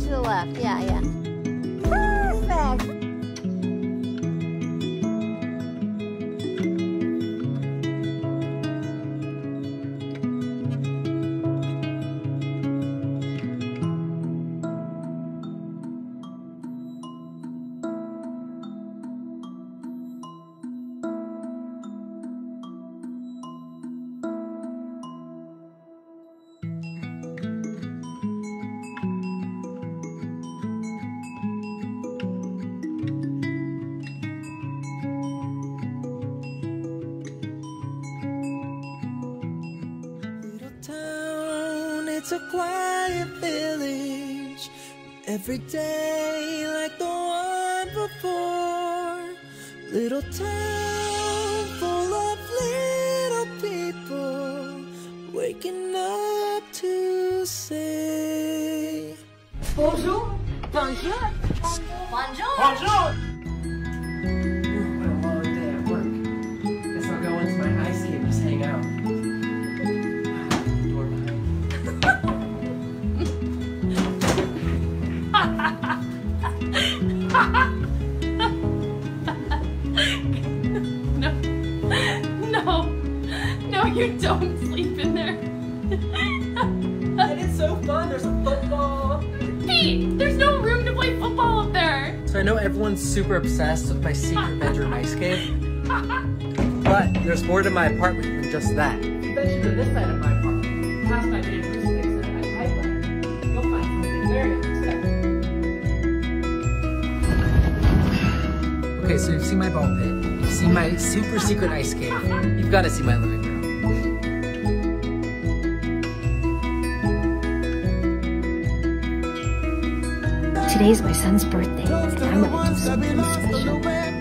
to the left. Yeah, yeah. Perfect. It's a quiet village, every day like the one before. Little town full of little people, waking up to say Bonjour. Bonjour. Bonjour. bonjour. What a long day at work. Guess I'll go into my ice cave and just hang out. Door behind. No, you don't sleep in there. And it's so fun, there's a football. Pete, there's no room to play football up there. So I know everyone's super obsessed with my secret bedroom ice cave, but there's more to my apartment than just that. Especially to this side of my apartment, past my neighbor's sticks and my pipeline, you'll find something very unexpected. Okay, so you've seen my ball pit, you've seen my super secret ice cave, you've got to see my living room. Today's my son's birthday, and I'm gonna do something special.